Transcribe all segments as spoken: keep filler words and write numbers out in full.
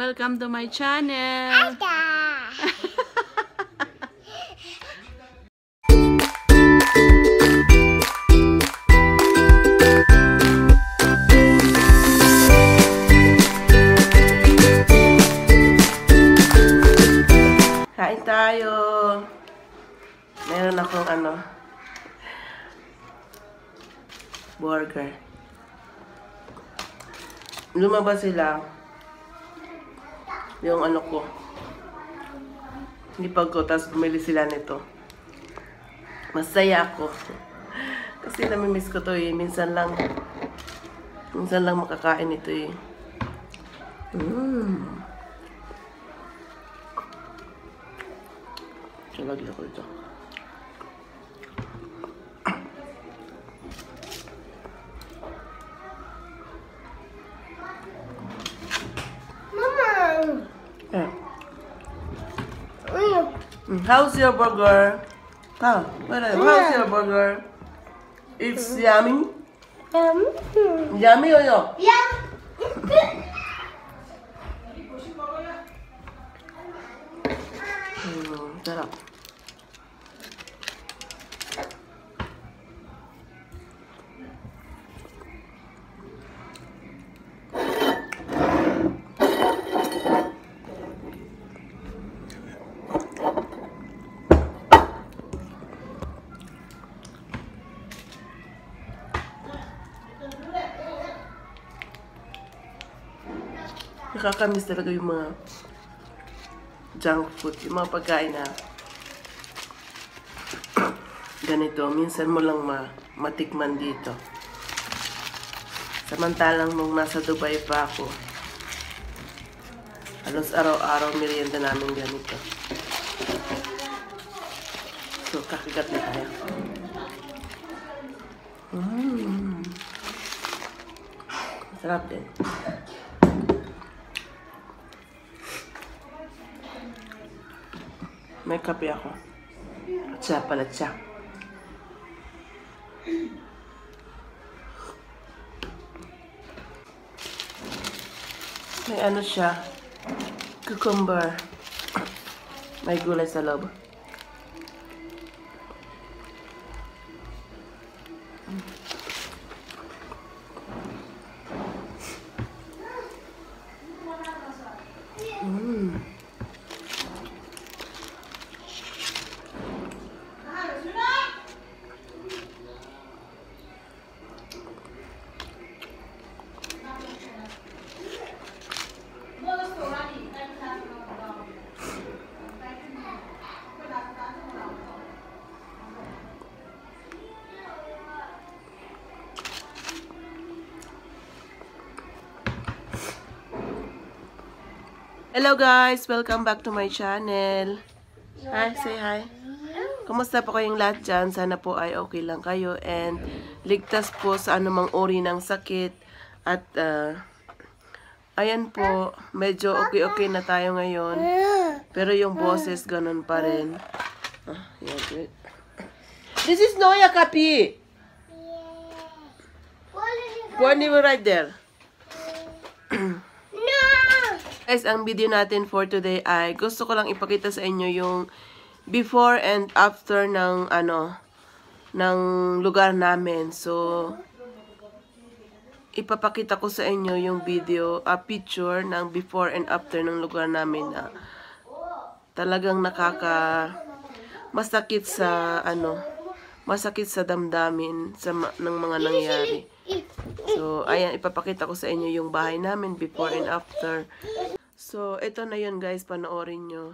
Welcome to my channel. Kain tayo. Meron akong ano, burger. Lumabas sila. Yung ano ko. Hindi pag ko, tapos bumili sila nito. Masaya ako. Kasi namimiss ko to eh. Minsan lang, minsan lang makakain ito eh. Mmm. Lagi ako ito. Mama. Yeah. Mm. Mm, how's your burger? Huh? Where are you? How's your burger? It's yummy. Um. Yummy or no? Yeah. Hmm, sarap. Nakakamiss talaga yung mga junk food, yung mga pagkain na ganito. Minsan mo lang ma matikman dito. Samantalang nung nasa Dubai pa ako, halos araw-araw merienda namin ganito. So, kakagat na tayo. Mmm. Sarap din. May kape ako. At siya pala siya. May ano siya. Cucumber. May gulay sa loob. Mmm. Hello guys! Welcome back to my channel. Hi, say hi. Kumusta po kayong lahat dyan? Sana po ay okay lang kayo and ligtas po sa anumang uri ng sakit. At uh, ayan po, medyo okay-okay na tayo ngayon. Pero yung boses ganun pa rin. Ah, yeah, wait. This is Noya Kapi! Put it right there. Guys, ang video natin for today ay gusto ko lang ipakita sa inyo yung before and after ng ano ng lugar namin. So ipapakita ko sa inyo yung video, a uh, picture ng before and after ng lugar namin na talagang nakaka masakit sa ano, masakit sa damdamin sa ng mga nangyari. So ayan, ipapakita ko sa inyo yung bahay namin before and after. So, ito na yun guys, panoorin nyo.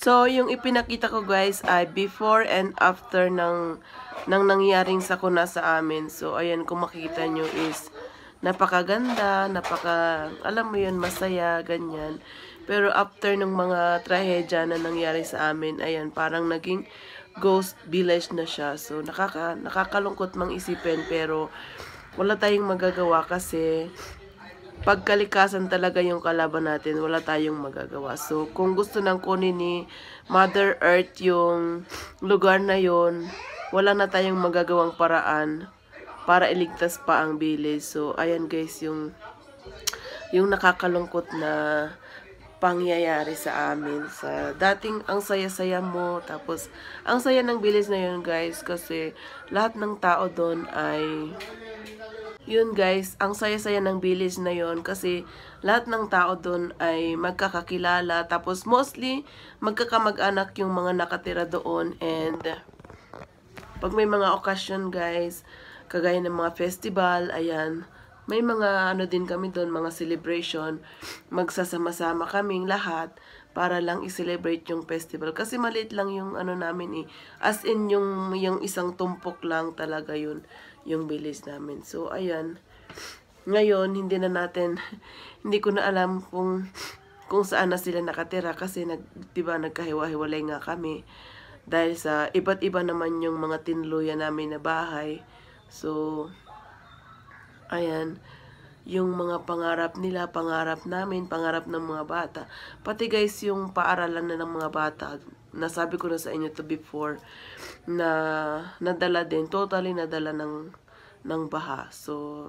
So, yung ipinakita ko guys ay before and after ng, ng nangyaring sakuna sa amin. So, ayan, kung makikita nyo is napakaganda, napaka, alam mo yun, masaya, ganyan. Pero after ng mga trahedya na nangyari sa amin, ayan, parang naging ghost village na siya. So, nakaka, nakakalungkot mang isipin, pero wala tayong magagawa kasi pagkalikasan talaga yung kalaban natin, wala tayong magagawa. So, kung gusto nang kunin ni Mother Earth yung lugar na yon, wala na tayong magagawang paraan para iligtas pa ang village. So, ayan guys, yung yung nakakalungkot na pangyayari sa amin. Sa dating ang saya-saya mo, tapos ang saya ng village na yun guys, kasi lahat ng tao doon ay yun guys, ang saya-saya ng village na yon kasi lahat ng tao doon ay magkakakilala. Tapos mostly, magkakamag-anak yung mga nakatira doon. And pag may mga occasion guys, kagaya ng mga festival, ayan, may mga ano din kami doon, mga celebration. Magsasama-sama kaming lahat para lang i-celebrate yung festival. Kasi maliit lang yung ano namin eh. As in yung, yung isang tumpok lang talaga yun, yung village namin. So, ayan. Ngayon, hindi na natin, hindi ko na alam kung, kung saan na sila nakatira. Kasi, nag, diba, nagkahiwa-hiwalay nga kami. Dahil sa iba't iba naman yung mga tinluyan namin na bahay. So, ayan. Yung mga pangarap nila, pangarap namin, pangarap ng mga bata. Pati guys, yung paaralan na ng mga bata, nasabi ko na sa inyo to before, na nadala din, totally nadala ng, ng baha. So,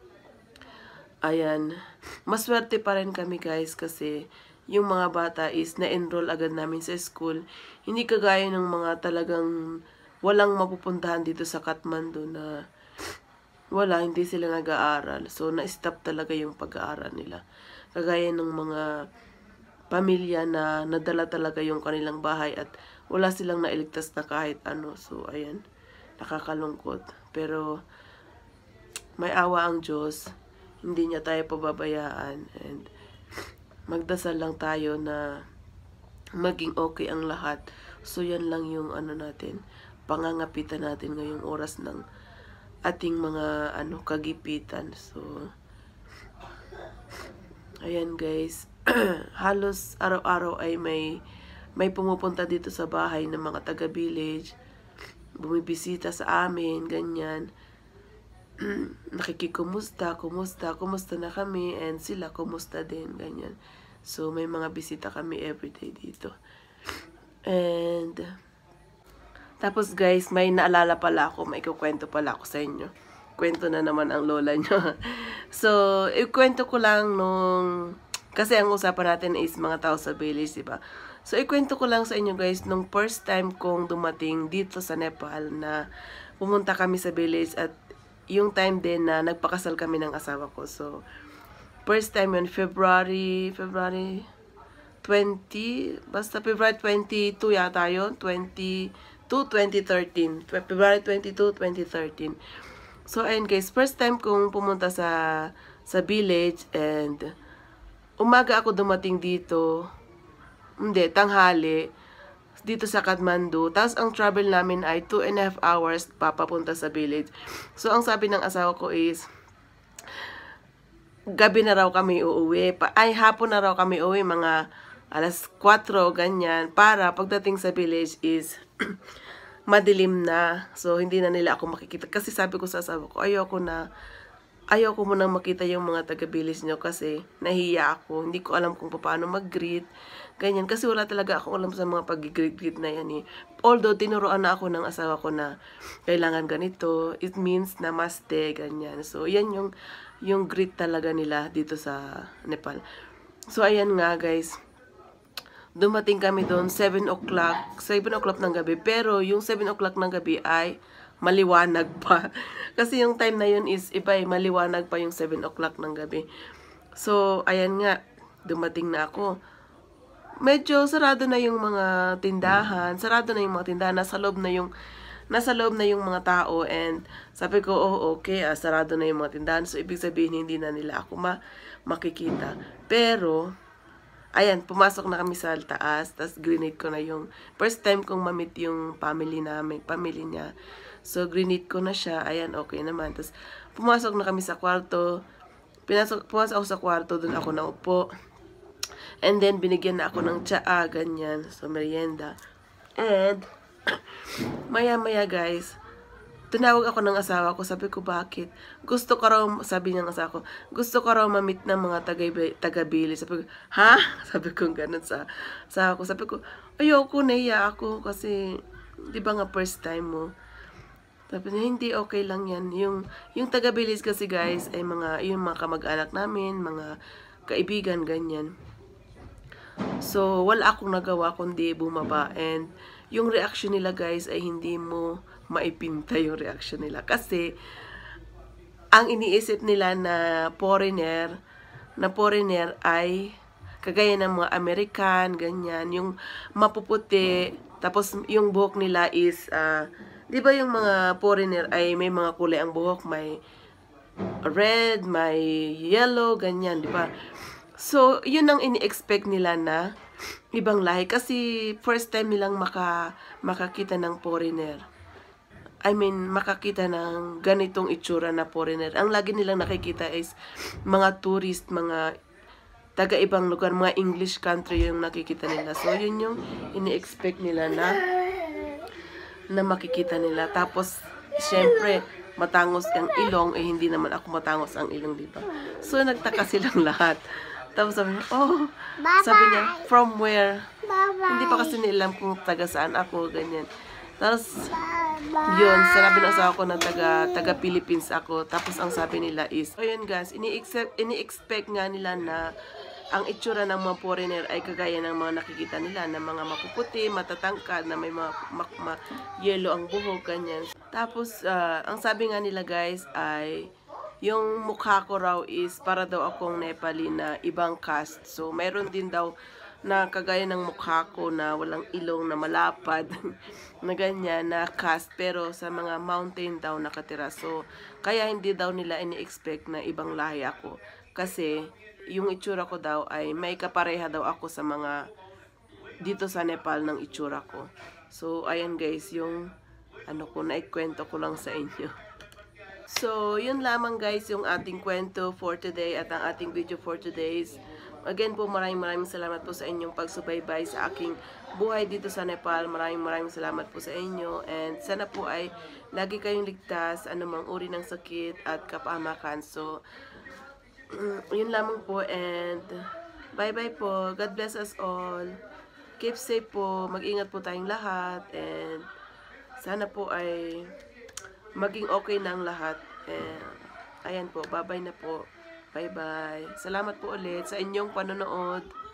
ayan, maswerte pa rin kami guys kasi yung mga bata is na-enroll agad namin sa school. Hindi kagaya ng mga talagang walang mapupuntahan dito sa Kathmandu na wala, hindi sila nag-aaral. So, na-stop talaga yung pag-aaral nila. Kagaya ng mga pamilya na nadala talaga yung kanilang bahay at wala silang nailigtas na kahit ano. So, ayan, nakakalungkot. Pero, may awa ang Diyos. Hindi niya tayo pababayaan. And, magdasal lang tayo na maging okay ang lahat. So, yan lang yung ano natin, pangangapitan natin ngayong oras ng ating mga ano kagipitan. So, ayan guys, halos araw-araw ay may may pumupunta dito sa bahay ng mga taga-village, bumibisita sa amin, ganyan. Nakikikumusta, kumusta, kumusta na kami, and sila kumusta din, ganyan. So, may mga bisita kami everyday dito. And tapos guys, may naalala pala ako, may kukwento pala ako sa inyo. Kwento na naman ang lola nyo. So, ikwento ko lang nung, kasi ang usapan natin is mga tao sa village, diba? So, ikwento ko lang sa inyo guys, nung first time kong dumating dito sa Nepal na pumunta kami sa village at yung time din na nagpakasal kami ng asawa ko. So, first time yun, February, February twenty, basta February twenty-two yata yun, twenty to twenty thirteen, February twenty-second, twenty thirteen. So, ayun guys, first time kong pumunta sa sa village and umaga ako dumating dito, hindi, tanghali, dito sa Kathmandu. Tapos, ang travel namin ay two and a half hours papapunta sa village. So, ang sabi ng asawa ko is, gabi na raw kami uuwi. Ay, hapon na raw kami uuwi, mga alas kwatro, ganyan, para pagdating sa village is madilim na. So, hindi na nila ako makikita. Kasi sabi ko sa asawa ko, ayoko na, ayoko mo nang makita yung mga taga-village nyo kasi nahiya ako. Hindi ko alam kung paano mag-greet. Ganyan. Kasi wala talaga akong alam sa mga pag-greet-greet na yan eh. Although, tinuruan na ako ng asawa ko na kailangan ganito. It means namaste, ganyan. So, yan yung, yung greet talaga nila dito sa Nepal. So, ayan nga guys. Dumating kami doon, seven o'clock, seven o'clock ng gabi. Pero, yung seven o'clock ng gabi ay maliwanag pa. Kasi yung time na yun is, iba eh, maliwanag pa yung seven o'clock ng gabi. So, ayan nga, dumating na ako. Medyo sarado na yung mga tindahan, sarado na yung mga tindahan, nasa loob na yung, nasa loob na yung mga tao. And, sabi ko, oh, okay, ah, sarado na yung mga tindahan. So, ibig sabihin, hindi na nila ako ma makikita. Pero, ayan, pumasok na kami sa taas, tapos grenade ko na yung, first time kong mamit yung family namin, family niya. So, grenade ko na siya, ayan, okay naman. Tapos, pumasok na kami sa kwarto, pinasok, pumasok ako sa kwarto, dun ako naupo. And then, binigyan na ako ng tsaa, ganyan, so, merienda. And, maya-maya guys, tinawag ako ng asawa ko, sabi ko, bakit? Gusto ko raw, sabi ng asawa ko, gusto ko raw mamit ng mga taga-Bili. Sabi ko, ha? Sabi ko ganun sa asawa ko. Sabi ko, ayoko, naiya ako kasi, di ba nga first time mo? Sabi niya, hindi, okay lang yan. Yung, yung taga-Bilis kasi guys, ay mga, yung mga kamag-anak namin, mga kaibigan, ganyan. So, wala akong nagawa kundi bumaba. And, yung reaction nila guys ay hindi mo maipinta yung reaction nila. Kasi, ang iniisip nila na foreigner, na foreigner ay kagaya ng mga American, ganyan. Yung mapuputi, tapos yung buhok nila is, uh, di ba yung mga foreigner ay may mga kulay ang buhok, may red, may yellow, ganyan, di ba? So, yun ang ini-expect nila na ibang lahi. Kasi, first time nilang maka, makakita ng foreigner. I mean, makakita ng ganitong itsura na foreigner. Ang lagi nilang nakikita is mga tourist, mga taga-ibang lugar, mga English country yung nakikita nila. So, yun yung ini-expect nila na na makikita nila. Tapos, syempre, matangos ang ilong, eh hindi naman ako matangos ang ilong, di ba? So, nagtaka silang lahat. Tapos sabi niya, oh, sabi niya, from where? Hindi pa kasi nilam kung taga saan ako, ganyan. Tapos, yun, sinabi ng asawa ko na taga, taga Philippines ako. Tapos, ang sabi nila is, oh yun guys, ini-expect, ini-expect nga nila na ang itsura ng mga foreigner ay kagaya ng mga nakikita nila, na mga mapuputi, matatangkad, na may mga ma, yellow ang buhok, ganyan. Tapos, uh, ang sabi nga nila guys ay, yung mukha ko raw is para daw akong Nepali na ibang caste. So, meron din daw na kagaya ng mukha ko na walang ilong, na malapad, na ganyan, na caste. Pero sa mga mountain daw nakatira. So, kaya hindi daw nila ini-expect na ibang lahi ako. Kasi, yung itsura ko daw ay may kapareha daw ako sa mga dito sa Nepal ng itsura ko. So, ayan guys, yung ano ko, naikwento ko lang sa inyo. So, yun lamang guys yung ating kwento for today at ang ating video for today's. Again po, maraming maraming salamat po sa inyong pagsubaybay sa aking buhay dito sa Nepal. Maraming maraming salamat po sa inyo. And sana po ay lagi kayong ligtas, anumang uri ng sakit at kapahamakan. So, yun lamang po and bye-bye po. God bless us all. Keep safe po. Mag-ingat po tayong lahat. And sana po ay maging okay na ang lahat. And, ayan po, bye-bye na po. Bye-bye. Salamat po ulit sa inyong panonood.